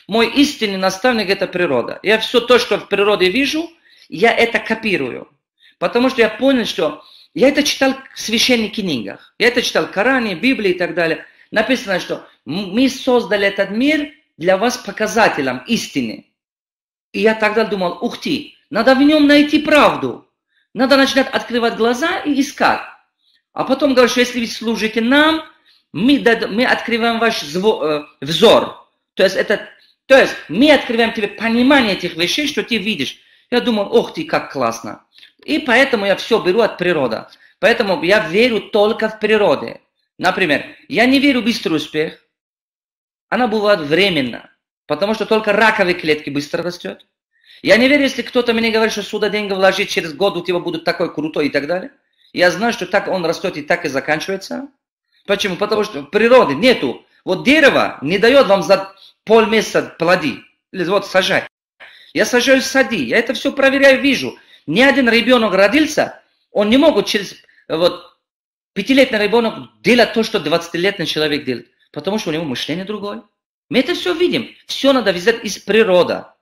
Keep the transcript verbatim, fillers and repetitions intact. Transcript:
Мой истинный наставник – это природа. Я все то, что в природе вижу, я это копирую. Потому что я понял, что я это читал в священных книгах. Я это читал в Коране, Библии и так далее. Написано, что мы создали этот мир для вас показателем истины. И я тогда думал, ух ты, надо в нем найти правду. Надо начинать открывать глаза и искать. А потом говорю, что если вы служите нам, мы, мы открываем ваш взор. То есть, это, то есть мы открываем тебе понимание этих вещей, что ты видишь. Я думал, ох ты, как классно. И поэтому я все беру от природы. Поэтому я верю только в природе. Например, я не верю в быстрый успех. Она бывает временно. Потому что только раковые клетки быстро растет. Я не верю, если кто-то мне говорит, что сюда деньги вложить, через год у тебя будут такой крутой и так далее. Я знаю, что так он растет и так и заканчивается. Почему? Потому что природы нету. Вот дерево не дает вам за полмесяца плоди. Или вот сажать. Я сажаю сади. Я это все проверяю, вижу. Ни один ребенок родился, он не может через вот, пятилетний ребенок делать то, что двадцатилетний человек делает. Потому что у него мышление другое. Мы это все видим. Все надо взять из природы.